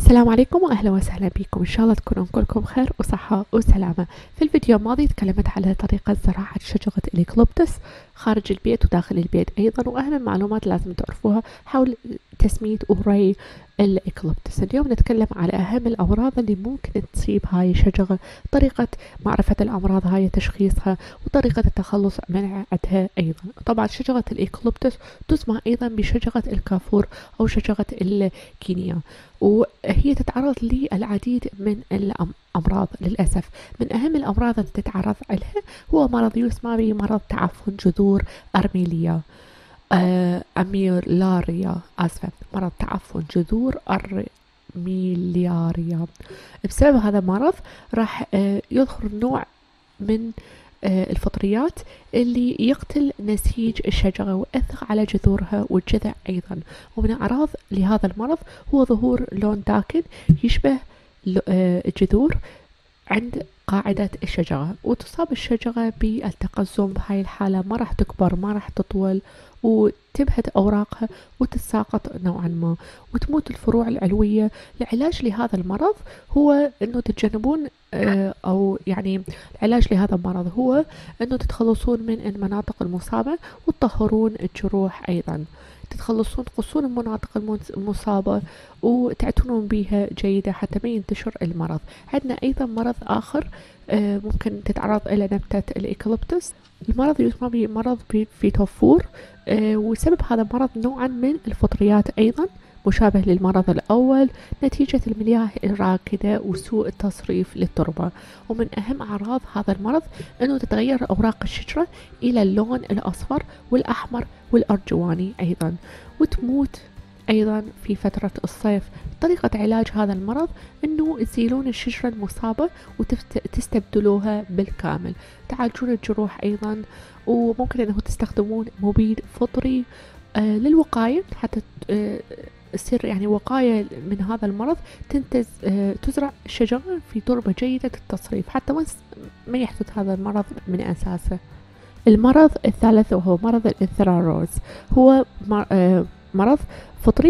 السلام عليكم واهلا وسهلا بكم. ان شاء الله تكونون كلكم بخير وصحة وسلامة. في الفيديو الماضي تكلمت على طريقة زراعة شجرة الإيكاليبتوس خارج البيت وداخل البيت ايضا، واهم المعلومات لازم تعرفوها حول تسمية وري الإيكاليبتوس. اليوم نتكلم على اهم الامراض اللي ممكن تصيب هاي الشجرة، طريقة معرفة الامراض هاي، تشخيصها وطريقة التخلص من عندها ايضا. طبعا شجرة الإيكاليبتوس تسمى ايضا بشجرة الكافور او شجرة الكينيا، وهي تتعرض للعديد من الأمراض للأسف. من أهم الأمراض اللي تتعرض لها هو مرض يسمى بمرض تعفن جذور أرميلاريا، مرض تعفن جذور أرميلاريا. بسبب هذا المرض راح يظهر نوع من الفطريات اللي يقتل نسيج الشجرة ويأثر على جذورها والجذع أيضا. ومن أعراض لهذا المرض هو ظهور لون داكن يشبه الجذور عند قاعدة الشجرة، وتصاب الشجرة بالتقزم. بهاي الحالة ما راح تكبر، ما راح تطول، وتبهت أوراقها وتتساقط نوعا ما وتموت الفروع العلوية. العلاج لهذا المرض هو أنه تتجنبون أو يعني العلاج لهذا المرض هو أنه تتخلصون من المناطق المصابة وتطهرون الجروح أيضا، تقصون المناطق المصابة وتعتنون بها جيدة حتى ما ينتشر المرض. عندنا أيضا مرض آخر ممكن تتعرض إلى نبتة الإيكاليبتوس. المرض يسمى بمرض فيتوفور، وسبب هذا المرض نوعا من الفطريات أيضا مشابه للمرض الأول نتيجة المياه الراكدة وسوء التصريف للتربة. ومن أهم أعراض هذا المرض أنه تتغير أوراق الشجرة إلى اللون الأصفر والأحمر والأرجواني أيضا، وتموت أيضا في فترة الصيف. طريقة علاج هذا المرض أنه تزيلون الشجرة المصابة وتستبدلوها بالكامل، تعالجون الجروح أيضا، وممكن أنه تستخدمون مبيد فطري للوقاية حتى تصير يعني وقاية من هذا المرض. تزرع الشجرة في تربة جيدة التصريف حتى ما يحدث هذا المرض من أساسه. المرض الثالث وهو مرض الانثراروز، هو مرض فطري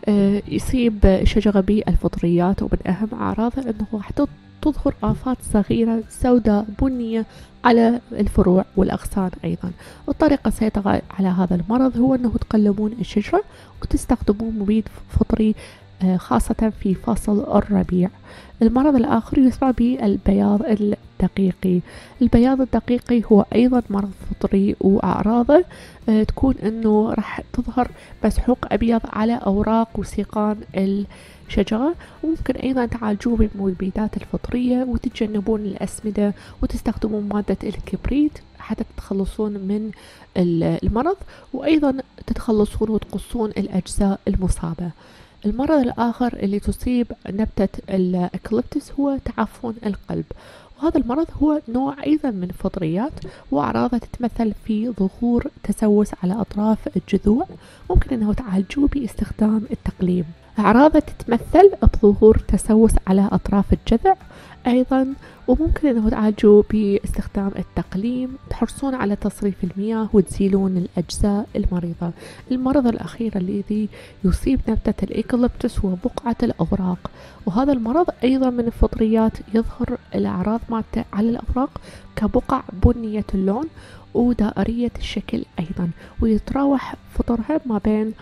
يصيب الشجرة بالفطريات، ومن أهم أعراضه أنه راح تظهر آفات صغيرة سوداء بنية على الفروع والأغصان أيضا. والطريقة السيطرة على هذا المرض هو أنه تقلمون الشجرة وتستخدمون مبيد فطري خاصة في فصل الربيع. المرض الآخر يسمى بالبياض الدقيقي. البياض الدقيقي هو أيضا مرض فطري، وأعراضه تكون أنه راح تظهر مسحوق أبيض على أوراق وسيقان الشجرة. وممكن أيضا تعالجوه بالمبيدات الفطرية وتتجنبون الأسمدة وتستخدمون مادة الكبريت حتى تتخلصون من المرض، وأيضا تتخلصون وتقصون الأجزاء المصابة. المرض الآخر اللي تصيب نبتة الإيكاليبتوس هو تعفن القلب، وهذا المرض هو نوع أيضا من الفطريات، وأعراضه تتمثل في ظهور تسوس على أطراف الجذوع. ممكن أنه تعالجوه باستخدام التقليم. أعراضه تتمثل بظهور تسوس على أطراف الجذع أيضا، وممكن أنه تعالجوه باستخدام التقليم، تحرصون على تصريف المياه وتزيلون الأجزاء المريضة. المرض الأخير الذي يصيب نبتة الإيكاليبتوس هو بقعة الأوراق، وهذا المرض أيضا من الفطريات يظهر الأعراض مالته على الأوراق كبقع بنية اللون ودائرية الشكل أيضا، ويتراوح فطرها ما بين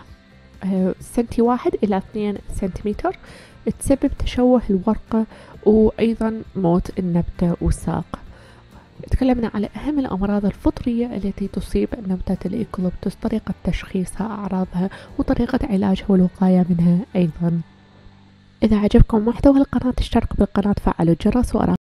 سنتي 1 إلى 2 سنتيمتر، تسبب تشوه الورقة وأيضا موت النبتة والساق. تكلمنا على أهم الأمراض الفطرية التي تصيب نبتة الإيكاليبتوس، طريقة تشخيصها، أعراضها، وطريقة علاجها والوقاية منها أيضا. إذا عجبكم محتوى القناة اشتركوا بالقناة، فعلوا الجرس،